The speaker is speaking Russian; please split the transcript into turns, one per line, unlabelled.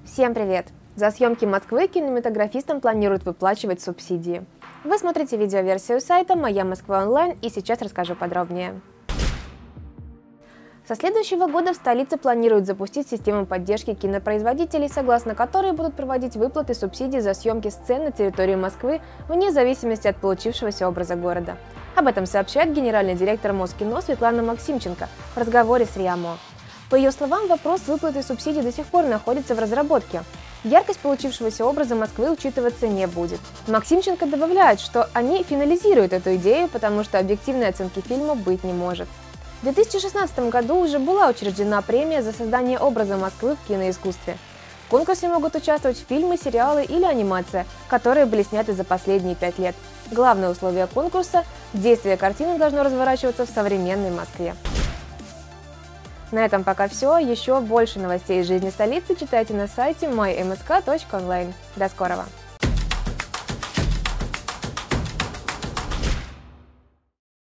Всем привет! За съемки Москвы кинематографистам планируют выплачивать субсидии. Вы смотрите видеоверсию сайта «Моя Москва онлайн» и сейчас расскажу подробнее. Со следующего года в столице планируют запустить систему поддержки кинопроизводителей, согласно которой будут проводить выплаты субсидий за съемки сцен на территории Москвы вне зависимости от получившегося образа города. Об этом сообщает генеральный директор Москино Светлана Максимченко в разговоре с РИА МО. По ее словам, вопрос выплаты субсидий до сих пор находится в разработке. Яркость получившегося образа Москвы учитываться не будет. Максимченко добавляет, что они финализируют эту идею, потому что объективной оценки фильма быть не может. В 2016 году уже была учреждена премия за создание образа Москвы в киноискусстве. В конкурсе могут участвовать фильмы, сериалы или анимация, которые были сняты за последние 5 лет. Главное условие конкурса – действие картины должно разворачиваться в современной Москве. На этом пока все. Еще больше новостей из жизни столицы читайте на сайте mymsk.online. До скорого!